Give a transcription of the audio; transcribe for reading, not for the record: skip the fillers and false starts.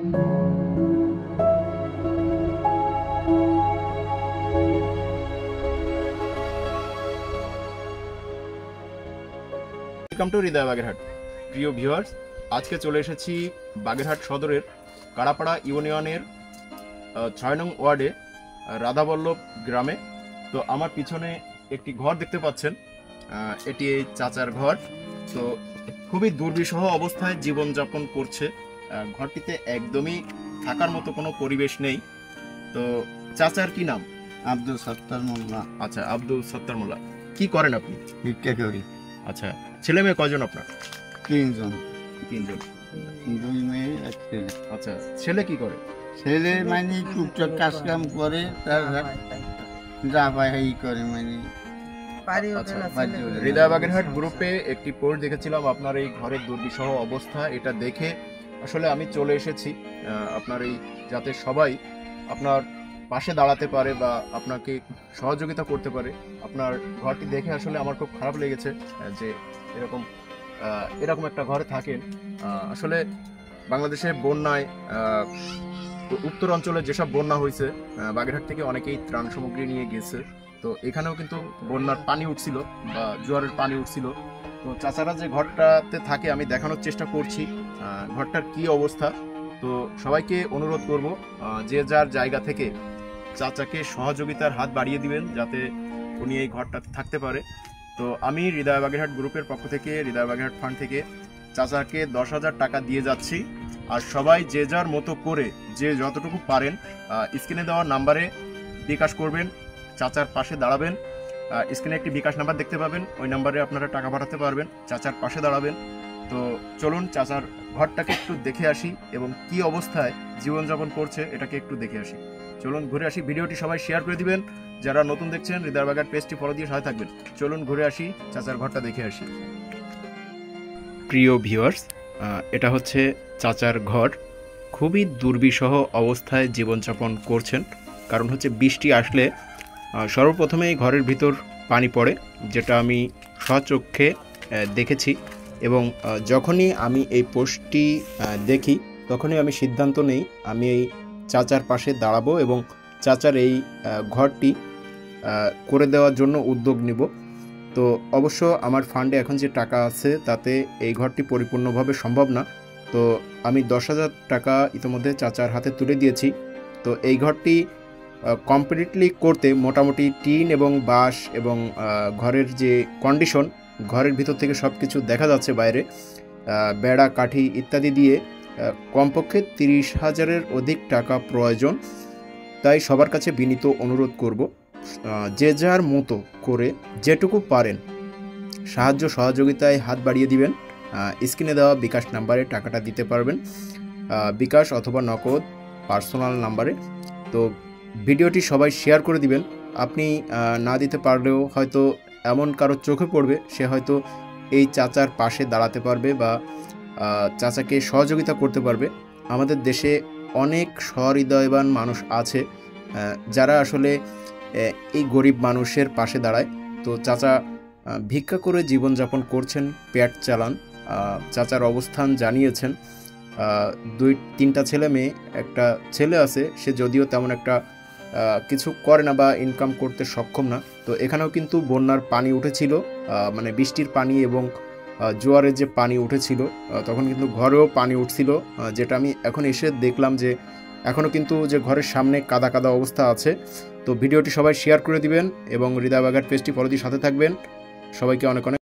Welcome to হৃদয় বাগেরহাট। প্রিয় viewers, আজকে চলে এসেছি বাগেরহাট সদরের কাড়াপাড়া ইউনিয়নের ৬ নং ওয়ার্ডে রাধাবল্লভ গ্রামে। তো আমার পিছনে একটি ঘর দেখতে পাচ্ছেন, এটি এই চাচার ঘর। তো খুবই দুর্বিষহ অবস্থায় জীবনযাপন করছে। ঘরটিতে একদমই থাকার মতো কোনো পরিবেশ নেই। তো চাচার কি নাম? আব্দুল সত্তার মোল্লা। আচ্ছা, আব্দুল সত্তার মোল্লা। কি করেন আপনি? ভিক্ষা করি। আচ্ছা, ছেলে মেয়ে কয়জন আপনার? তিনজন। তিনজন। 2 মেয়ে 1 ছেলে। আচ্ছা, ছেলে কি করে? ছেলে মানে টুকটাক কাজ কাম করে, তার যা পায় এই করে মানে। হৃদয় বাগেরহাট গ্রুপে একটি পোস্ট দেখেছিলাম আপনার এই ঘরের দুর্বিষহ অবস্থা। এটা দেখে আসলে আমি চলে এসেছি আপনার এই, যাতে সবাই আপনার পাশে দাঁড়াতে পারে বা আপনাকে সহযোগিতা করতে পারে। আপনার ঘরটি দেখে আসলে আমার খুব খারাপ লেগেছে যে এরকম একটা ঘরে থাকেন। আসলে বাংলাদেশে বন্যায় উত্তর অঞ্চলে যেসব বন্যা হয়েছে, বাগেরহাট থেকে অনেকেই ত্রাণ সামগ্রী নিয়ে গেছে। তো এখানেও কিন্তু বন্যার পানি উঠছিল বা জোয়ারের পানি উঠছিল। তো চাচারা যে ঘরটাতে থাকে আমি দেখানোর চেষ্টা করছি ঘরটার কি অবস্থা। তো সবাইকে অনুরোধ করব, যে যার জায়গা থেকে চাচাকে সহযোগিতার হাত বাড়িয়ে দিবেন যাতে উনি এই ঘরটাতে থাকতে পারে। তো আমি হৃদয় বাগেরহাট গ্রুপের পক্ষ থেকে, হৃদয় বাগেরহাট ফান্ড থেকে চাচাকে 10,000 টাকা দিয়ে যাচ্ছি। আর সবাই যে যার মতো করে যে যতটুকু পারেন স্ক্রিনে দেওয়া নাম্বারে বিকাশ করবেন, চাচার পাশে দাঁড়াবেন। স্ক্রিনে একটি বিকাশ নাম্বার দেখতে পাবেন, ওই নাম্বারে আপনারা টাকা পাঠাতে পারবেন, চাচার পাশে দাঁড়াবেন। তো চলুন চাচার ঘরটাকে একটু দেখে আসি এবং কি অবস্থায় জীবনযাপন করছে এটাকে একটু দেখে আসি। চলুন ঘুরে আসি। ভিডিওটি সবাই শেয়ার করে দিবেন। যারা নতুন দেখছেন হৃদয় বাগেরহাট পেজটি ফলো দিয়ে সাথে থাকবেন। চলুন ঘুরে আসি, চাচার ঘরটা দেখে আসি। প্রিয় ভিউয়ার্স, এটা হচ্ছে চাচার ঘর। খুবই দুর্বিষহ অবস্থায় জীবনযাপন করছেন। কারণ হচ্ছে বৃষ্টি আসলে সর্বপ্রথমে এই ঘরের ভিতর পানি পড়ে, যেটা আমি স্বচক্ষে দেখেছি। এবং যখনই আমি এই পোস্টটি দেখি তখনই আমি সিদ্ধান্ত নেই আমি এই চাচার পাশে দাঁড়াবো এবং চাচার এই ঘরটি করে দেওয়ার জন্য উদ্যোগ নিব। তো অবশ্য আমার ফান্ডে এখন যে টাকা আছে তাতে এই ঘরটি পরিপূর্ণভাবে সম্ভব না। তো আমি 10,000 টাকা ইতিমধ্যে চাচার হাতে তুলে দিয়েছি। তো এই ঘরটি কমপ্লিটলি করতে মোটামুটি টিন এবং বাঁশ এবং ঘরের যে কন্ডিশন, ঘরের ভিতর থেকে সব কিছু দেখা যাচ্ছে বাইরে, বেড়া কাঠি ইত্যাদি দিয়ে কমপক্ষে 30,000-এর অধিক টাকা প্রয়োজন। তাই সবার কাছে বিনীত অনুরোধ করব, যে যার মতো করে যেটুকু পারেন সাহায্য সহযোগিতায় হাত বাড়িয়ে দিবেন। স্ক্রিনে দেওয়া বিকাশ নাম্বারে টাকাটা দিতে পারবেন, বিকাশ অথবা নগদ পার্সোনাল নাম্বারে। তো ভিডিওটি সবাই শেয়ার করে দিবেন। আপনি না দিতে পারলেও হয়তো এমন কারো চোখে পড়বে, সে হয়তো এই চাচার পাশে দাঁড়াতে পারবে বা চাচাকে সহযোগিতা করতে পারবে। আমাদের দেশে অনেক সহৃদয়বান মানুষ আছে যারা আসলে এই গরিব মানুষের পাশে দাঁড়ায়। তো চাচা ভিক্ষা করে জীবনযাপন করছেন, পেট চালান। চাচার অবস্থান জানিয়েছেন, 2-3টা ছেলে মেয়ে, একটা ছেলে আছে, সে যদিও তেমন একটা কিছু করে না বা ইনকাম করতে সক্ষম না। তো এখানেও কিন্তু বন্যার পানি উঠেছিল, মানে বৃষ্টির পানি এবং জোয়ারের যে পানি উঠেছিল তখন কিন্তু ঘরেও পানি উঠছিল, যেটা আমি এখন এসে দেখলাম যে এখনও কিন্তু যে ঘরের সামনে কাদা কাদা অবস্থা আছে। তো ভিডিওটি সবাই শেয়ার করে দিবেন এবং হৃদয় বাগেরহাট পেজটি ফলো দিয়ে সাথে থাকবেন। সবাইকে অনেক অনেক